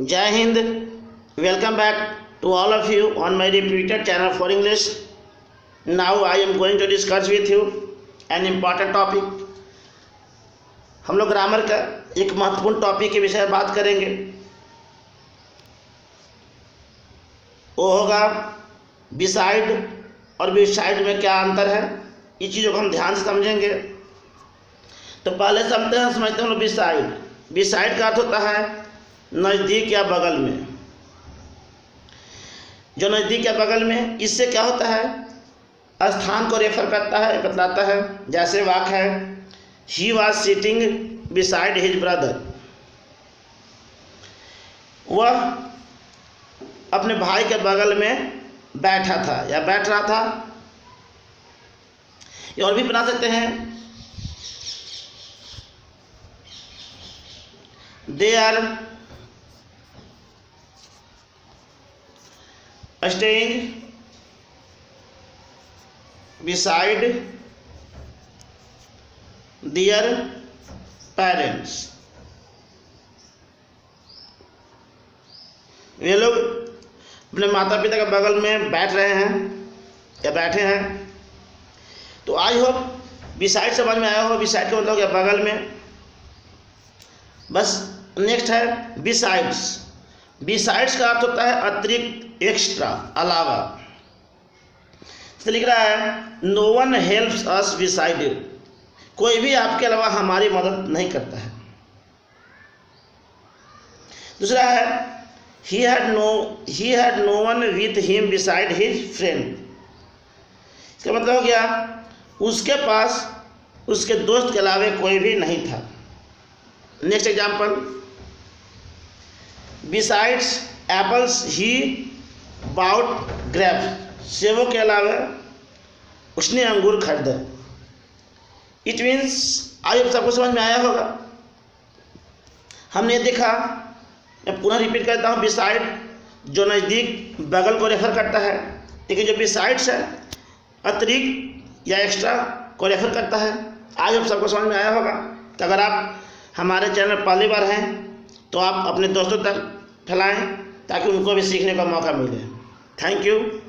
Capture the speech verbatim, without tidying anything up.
Jai Hind, welcome back to all of you on my repeated channel for English. Now I am going to discuss with you an important topic. हम लोग grammar का एक महत्वपूर्ण topic के विषय में बात करेंगे, वो होगा बिसाइड और बिसाइड में क्या अंतर है। इस चीज़ों को हम ध्यान से समझेंगे। तो पहले समझते हैं समझते हैं बिसाइड। बिसाइड का अर्थ होता है नज़दीक या बगल में। जो नज़दीक या बगल में, इससे क्या होता है, स्थान को रेफर करता है, बतलाता है। जैसे वाक्य है, he was sitting beside his brother. वह अपने भाई के बगल में बैठा था या बैठ रहा था। ये और भी बना सकते हैं, they are staying beside their parents. वे लोग अपने माता पिता के बगल में बैठ रहे हैं या बैठे हैं। तो आई होप बिसाइड समझ में आया हो। बिसाइड का मतलब क्या, बगल में। बस नेक्स्ट है बिसाइड्स। बिसाइड्स का अर्थ होता है अतिरिक्त, एक्स्ट्रा, अलावा। तो लिख रहा है, no one helps us beside you. कोई भी आपके अलावा हमारी मदद नहीं करता है। दूसरा है, he had no he had no one with him beside his friend। इसका मतलब हो गया, उसके पास उसके दोस्त के अलावा कोई भी नहीं था। Next example, besides apples he bought grapes. सेबों के अलावा उसने अंगूर खरीदा। इट मीन्स, आई अब सबको समझ में आया होगा। हमने देखा, मैं पुनः रिपीट करता हूँ, बिसाइड जो नज़दीक, बगल को रेफर करता है, लेकिन जो बिसाइड्स है अतिरिक्त या एक्स्ट्रा को रेफर करता है। आज अब सबको समझ में आया होगा। तो अगर आप हमारे चैनल पहली बार हैं तो आप अपने दोस्तों तक फैलाएं ताकि उनको भी सीखने का मौका मिले। Thank you.